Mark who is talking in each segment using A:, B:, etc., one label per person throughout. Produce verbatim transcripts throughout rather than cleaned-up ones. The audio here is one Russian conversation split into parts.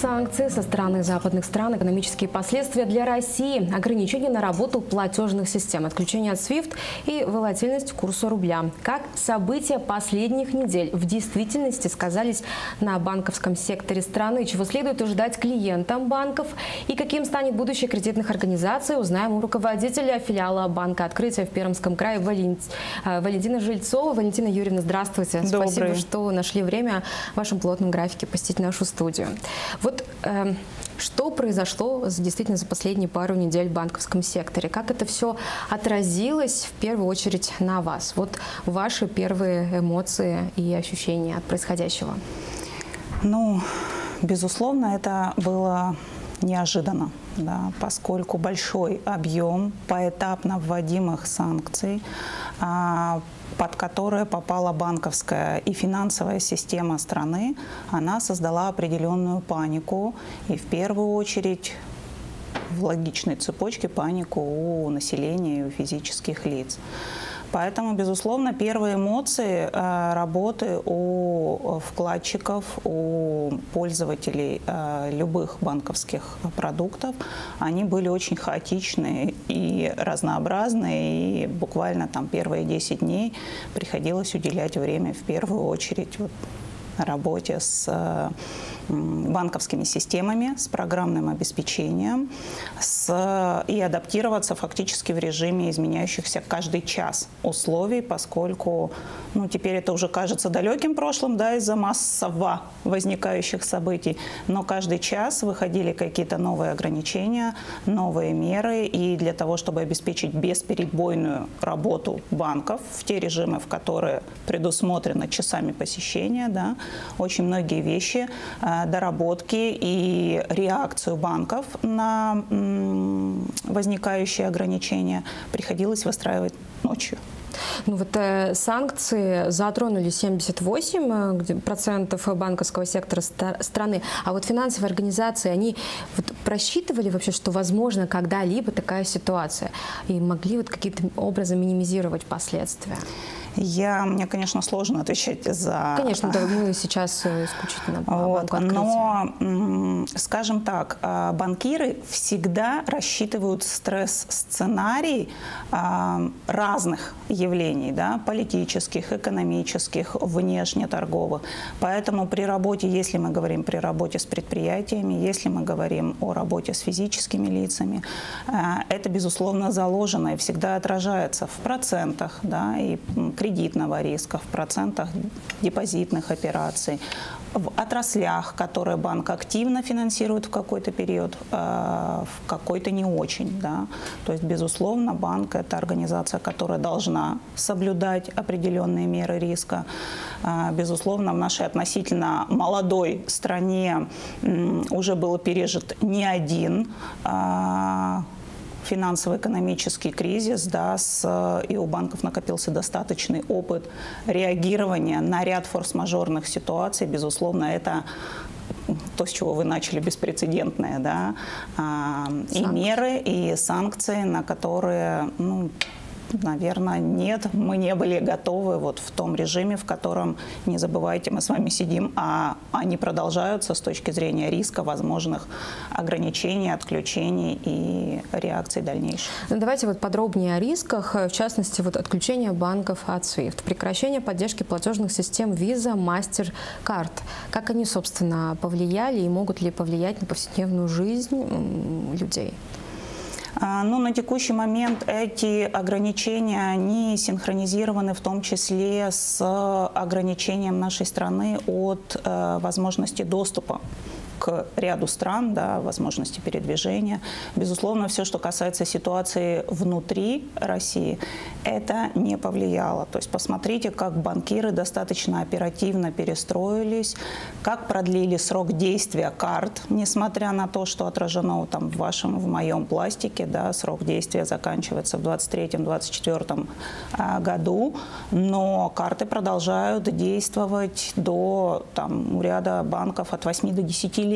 A: санкции со стороны западных стран, экономические последствия для России, ограничения на работу платежных систем, отключение от свифт и волатильность курса рубля. Как события последних недель в действительности сказались на банковском секторе страны, чего следует ожидать клиентам банков и каким станет будущее кредитных организаций, узнаем у руководителя филиала Банка Открытия в Пермском крае Валент... Валентина Жильцова. Валентина Юрьевна, здравствуйте.
B: Добрый.
A: Спасибо, что нашли время в вашем плотном графике посетить нашу студию. Вот э, что произошло действительно за последние пару недель в банковском секторе? Как это все отразилось в первую очередь на вас? Вот ваши первые эмоции и ощущения от происходящего.
B: Ну, безусловно, это было неожиданно, да, поскольку большой объем поэтапно вводимых санкций, а, под которые попала банковская и финансовая система страны, она создала определенную панику и в первую очередь в логичной цепочке панику у населения и у физических лиц. Поэтому, безусловно, первые эмоции э, работы у вкладчиков, у пользователей э, любых банковских продуктов, они были очень хаотичные и разнообразные. И буквально там первые десять дней приходилось уделять время в первую очередь вот, работе с э, банковскими системами, с программным обеспечением с, и адаптироваться фактически в режиме изменяющихся каждый час условий, поскольку ну, теперь это уже кажется далеким прошлым, да, из-за массово возникающих событий, но каждый час выходили какие-то новые ограничения, новые меры, и для того, чтобы обеспечить бесперебойную работу банков в те режимы, в которые предусмотрено часами посещения, да, очень многие вещи, доработки и реакцию банков на возникающие ограничения приходилось выстраивать ночью.
A: Ну вот э, санкции затронули семьдесят восемь процентов банковского сектора страны, а вот финансовые организации, они вот просчитывали вообще, что возможно когда-либо такая ситуация, и могли вот каким-то образом минимизировать последствия?
B: Я, мне, конечно, сложно отвечать за...
A: Конечно, да, мы сейчас исключительно по
B: вот,
A: Банку Открытия.
B: Но, скажем так, банкиры всегда рассчитывают стресс-сценарий разных явлений, да, политических, экономических, внешнеторговых. Поэтому при работе, если мы говорим при работе с предприятиями, если мы говорим о работе с физическими лицами, это, безусловно, заложено и всегда отражается в процентах, да, и кредитного риска, в процентах депозитных операций, в отраслях, которые банк активно финансирует в какой-то период, в какой-то не очень. Да. То есть, безусловно, банк – это организация, которая должна соблюдать определенные меры риска. Безусловно, в нашей относительно молодой стране уже был пережит не один финансово-экономический кризис, да, с, и у банков накопился достаточный опыт реагирования на ряд форс-мажорных ситуаций. Безусловно, это то, с чего вы начали, беспрецедентные, да, и меры, и санкции, на которые, ну, наверное, нет, мы не были готовы вот в том режиме, в котором, не забывайте, мы с вами сидим, а они продолжаются с точки зрения риска, возможных ограничений, отключений и реакций дальнейших.
A: Ну, давайте вот подробнее о рисках, в частности, вот отключение банков от свифт, прекращение поддержки платежных систем Visa, MasterCard. Как они, собственно, повлияли и могут ли повлиять на повседневную жизнь людей?
B: Ну, на текущий момент эти ограничения, они синхронизированы в том числе с ограничением нашей страны от э, возможности доступа к ряду стран, да, возможности передвижения. Безусловно, все, что касается ситуации внутри России, это не повлияло. То есть посмотрите, как банкиры достаточно оперативно перестроились, как продлили срок действия карт, несмотря на то, что отражено там в вашем, в моем пластике, да, срок действия заканчивается в двадцать третьем — двадцать четвёртом году, но карты продолжают действовать до там, у ряда банков от восьми до десяти лет.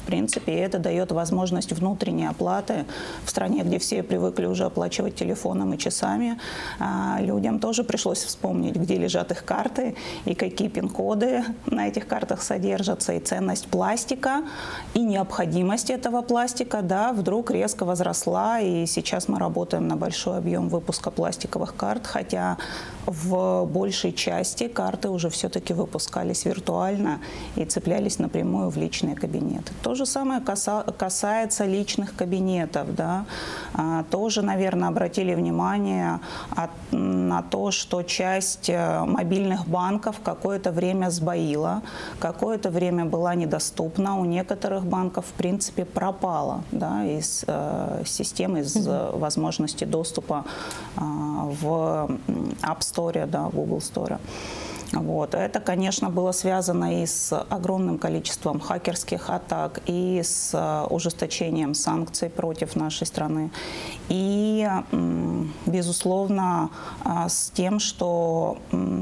B: В принципе, это дает возможность внутренней оплаты в стране, где все привыкли уже оплачивать телефоном и часами. Людям тоже пришлось вспомнить, где лежат их карты и какие пин-коды на этих картах содержатся. И ценность пластика, и необходимость этого пластика, да, вдруг резко возросла. И сейчас мы работаем на большой объем выпуска пластиковых карт, хотя в большей части карты уже все-таки выпускались виртуально и цеплялись напрямую в личные кабинеты. То же самое касается личных кабинетов. Да. Тоже, наверное, обратили внимание на то, что часть мобильных банков какое-то время сбоила, какое-то время была недоступна. У некоторых банков, в принципе, пропала, да, из э, системы, из mm-hmm. возможности доступа э, в App Store, да, Google Store. Вот. Это, конечно, было связано и с огромным количеством хакерских атак, и с ужесточением санкций против нашей страны, и, безусловно, с тем, что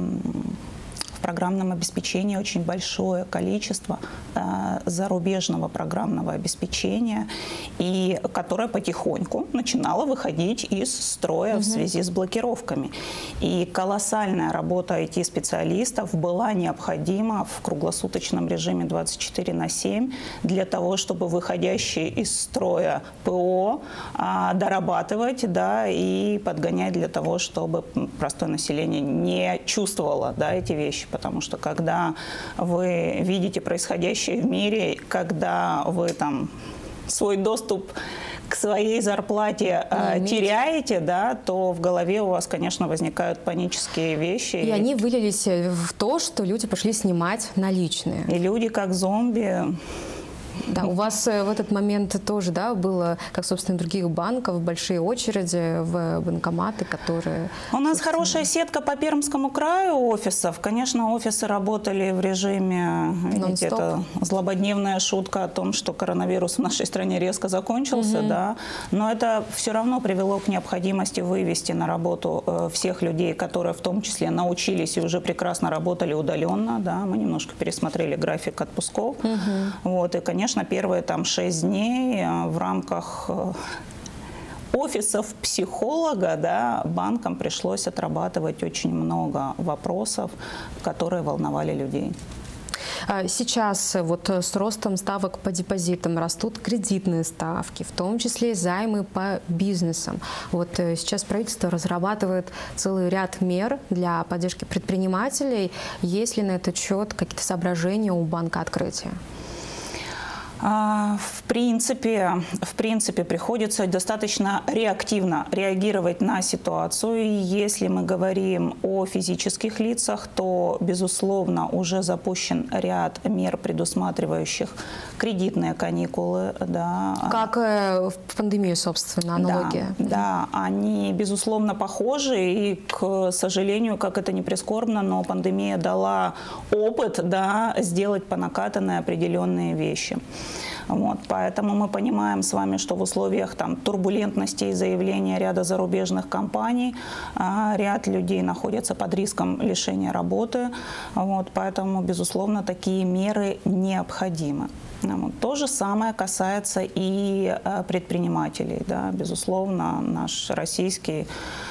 B: в программном обеспечении очень большое количество э, зарубежного программного обеспечения, и которое потихоньку начинало выходить из строя угу. в связи с блокировками. И колоссальная работа ай ти-специалистов была необходима в круглосуточном режиме двадцать четыре на семь для того, чтобы выходящие из строя ПО э, дорабатывать, да, и подгонять для того, чтобы простое население не чувствовало, да, эти вещи. Потому что когда вы видите происходящее в мире, когда вы там свой доступ к своей зарплате э, теряете, да, то в голове у вас, конечно, возникают панические вещи.
A: И, и они вылились в то, что люди пошли снимать наличные.
B: И люди как зомби.
A: Да, у вас в этот момент тоже, да, было, как, собственно, других банков, большие очереди в банкоматы, которые...
B: У нас собственно... хорошая сетка по Пермскому краю офисов. Конечно, офисы работали в режиме, видите, это злободневная шутка о том, что коронавирус в нашей стране резко закончился, угу. да, но это все равно привело к необходимости вывести на работу всех людей, которые в том числе научились и уже прекрасно работали удаленно, да, мы немножко пересмотрели график отпусков, угу. вот, и, конечно, Конечно, первые там шесть дней в рамках офисов психолога, да, банкам пришлось отрабатывать очень много вопросов, которые волновали людей.
A: Сейчас вот с ростом ставок по депозитам растут кредитные ставки, в том числе и займы по бизнесам. Вот сейчас правительство разрабатывает целый ряд мер для поддержки предпринимателей. Есть ли на этот счет какие-то соображения у банка открытия?
B: В принципе, в принципе, приходится достаточно реактивно реагировать на ситуацию. И если мы говорим о физических лицах, то, безусловно, уже запущен ряд мер, предусматривающих кредитные каникулы. Да.
A: Как в пандемию, собственно, аналогия.
B: Да, да, они, безусловно, похожи. И, к сожалению, как это ни прискорбно, но пандемия дала опыт, да, сделать по накатанной определенные вещи. Вот, поэтому мы понимаем с вами, что в условиях там, турбулентности и заявления ряда зарубежных компаний а, ряд людей находятся под риском лишения работы. Вот, поэтому, безусловно, такие меры необходимы. Вот. То же самое касается и а, предпринимателей. Да, безусловно, наш российский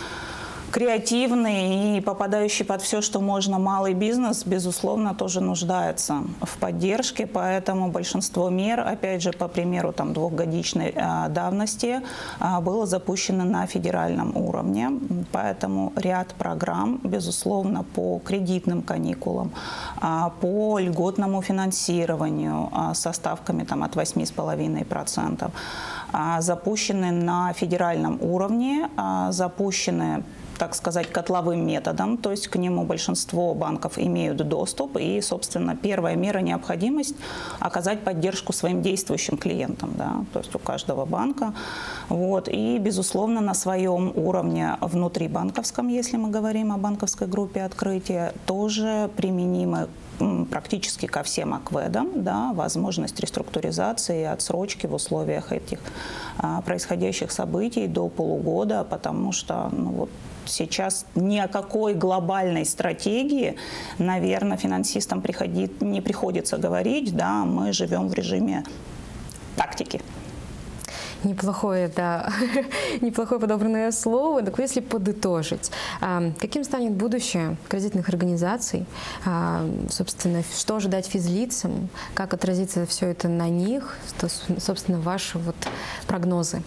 B: креативный и попадающий под все, что можно, малый бизнес, безусловно, тоже нуждается в поддержке, поэтому большинство мер, опять же, по примеру там, двухгодичной э, давности, э, было запущено на федеральном уровне, поэтому ряд программ, безусловно, по кредитным каникулам, э, по льготному финансированию э, со ставками там, от восьми с половиной процентов, э, запущены на федеральном уровне, э, запущены, так сказать, котловым методом, то есть к нему большинство банков имеют доступ, и, собственно, первая мера — необходимость оказать поддержку своим действующим клиентам, да, то есть у каждого банка. Вот, и, безусловно, на своем уровне внутрибанковском, если мы говорим о банковской группе открытия, тоже применимы практически ко всем АКВЭДам, да, возможность реструктуризации и отсрочки в условиях этих а, происходящих событий до полугода, потому что ну, вот, сейчас ни о какой глобальной стратегии, наверное, финансистам приходит, не приходится говорить, да, мы живем в режиме тактики.
A: Неплохое, да, неплохое подобранное слово. Так если подытожить, каким станет будущее кредитных организаций, собственно, что ожидать физлицам, как отразится все это на них, собственно, ваши вот прогнозы?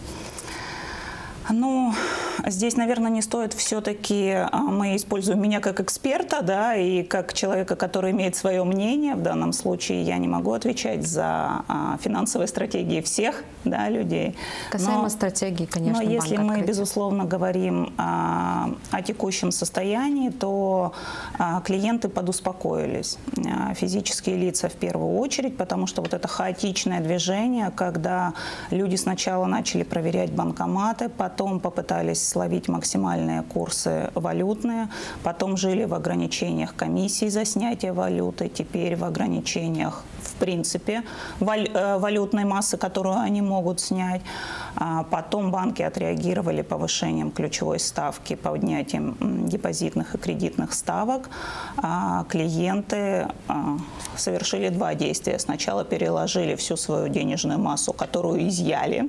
B: Ну, здесь, наверное, не стоит все-таки, мы используем меня как эксперта, да, и как человека, который имеет свое мнение. В данном случае я не могу отвечать за а, финансовые стратегии всех, да, людей.
A: Касаемо
B: но,
A: стратегии, конечно,
B: но если мы,
A: открытия.
B: безусловно, говорим а, о текущем состоянии, то а, клиенты подуспокоились. А, физические лица в первую очередь, потому что вот это хаотичное движение, когда люди сначала начали проверять банкоматы, потом Потом попытались словить максимальные курсы валютные, потом жили в ограничениях комиссий за снятие валюты, теперь в ограничениях, в принципе, валютной массы, которую они могут снять. Потом банки отреагировали повышением ключевой ставки, поднятием депозитных и кредитных ставок. Клиенты совершили два действия. Сначала переложили всю свою денежную массу, которую изъяли,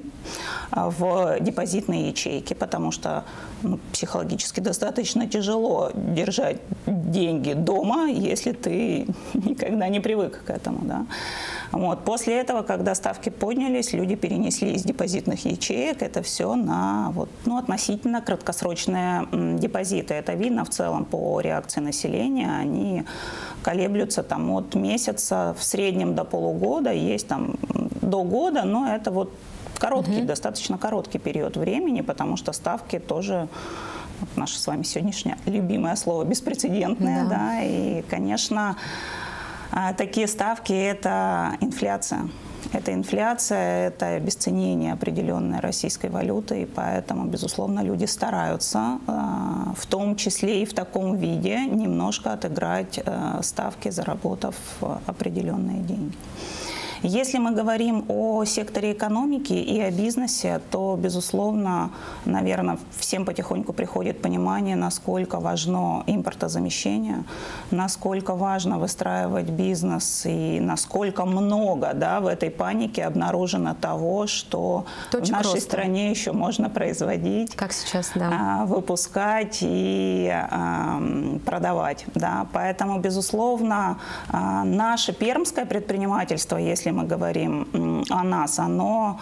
B: в депозитные ячейки, потому что ну, психологически достаточно тяжело держать деньги дома, если ты никогда не привык к этому. Да? Вот. После этого, когда ставки поднялись, люди перенесли из депозитных ячеек это все на вот, ну, относительно краткосрочные депозиты. Это видно в целом по реакции населения. Они колеблются там, от месяца в среднем до полугода, есть там до года, но это вот короткий, угу. достаточно короткий период времени, потому что ставки тоже, вот наше с вами сегодняшнее любимое слово, беспрецедентное, да. Да, и, конечно, такие ставки – это инфляция. Это инфляция, это обесценение определенной российской валюты, и поэтому, безусловно, люди стараются, в том числе и в таком виде, немножко отыграть ставки, заработав определенные деньги. Если мы говорим о секторе экономики и о бизнесе, то, безусловно, наверное, всем потихоньку приходит понимание, насколько важно импортозамещение, насколько важно выстраивать бизнес и насколько много, да, в этой панике обнаружено того, что Точек в нашей роста. стране еще можно производить,
A: как сейчас, да.
B: выпускать и э, продавать. Да. Поэтому, безусловно, э, наше пермское предпринимательство, если мы говорим о нас, оно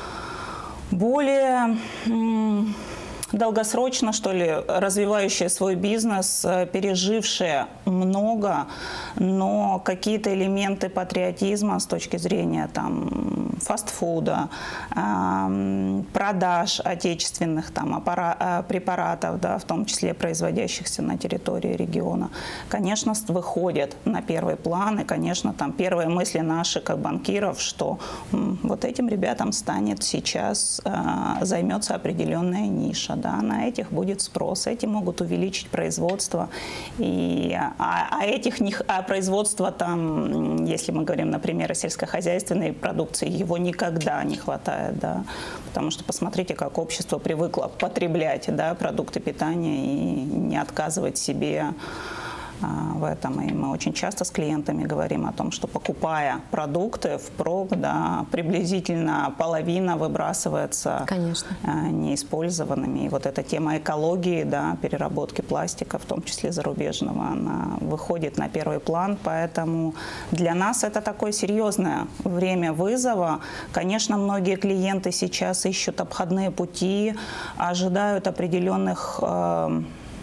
B: более долгосрочно, что ли, развивающее свой бизнес, пережившее много, но какие-то элементы патриотизма с точки зрения там, фастфуда, э, продаж отечественных там, аппара- препаратов, да, в том числе производящихся на территории региона, конечно, выходят на первый план. И, конечно, там первые мысли наши, как банкиров, что м, вот этим ребятам станет сейчас, э, займется определенная ниша. Да, на этих будет спрос, эти могут увеличить производство, и, а, а этих не, а производства там, если мы говорим, например, о сельскохозяйственной продукции, его никогда не хватает, да, потому что посмотрите, как общество привыкло потреблять, да, продукты питания и не отказывать себе в этом. И мы очень часто с клиентами говорим о том, что покупая продукты впрок, да, приблизительно половина выбрасывается Конечно. неиспользованными. И вот эта тема экологии, да, переработки пластика, в том числе зарубежного, она выходит на первый план. Поэтому для нас это такое серьезное время вызова. Конечно, многие клиенты сейчас ищут обходные пути, ожидают определенных э,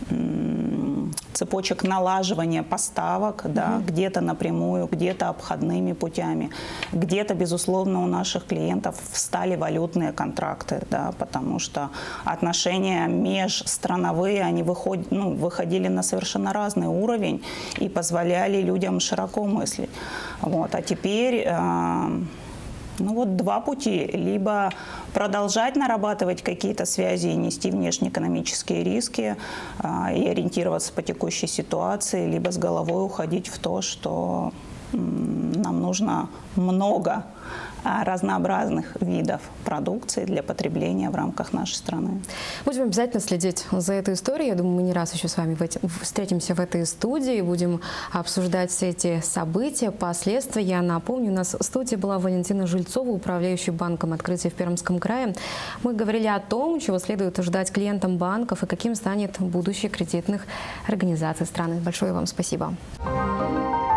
B: цепочек налаживания поставок, да, mm-hmm. где-то напрямую, где-то обходными путями. Где-то, безусловно, у наших клиентов встали валютные контракты, да, потому что отношения межстрановые, они выход, ну, выходили на совершенно разный уровень и позволяли людям широко мыслить. Вот. А теперь... Э, Ну вот два пути. Либо продолжать нарабатывать какие-то связи и нести внешнеэкономические риски а, и ориентироваться по текущей ситуации, либо с головой уходить в то, что нам нужно много разнообразных видов продукции для потребления в рамках нашей страны.
A: Будем обязательно следить за этой историей. Я думаю, мы не раз еще с вами в эти, встретимся в этой студии, будем обсуждать все эти события, последствия. Я напомню, у нас в студии была Валентина Жильцова, управляющий банком «Открытие» в Пермском крае. Мы говорили о том, чего следует ожидать клиентам банков и каким станет будущее кредитных организаций страны. Большое вам спасибо.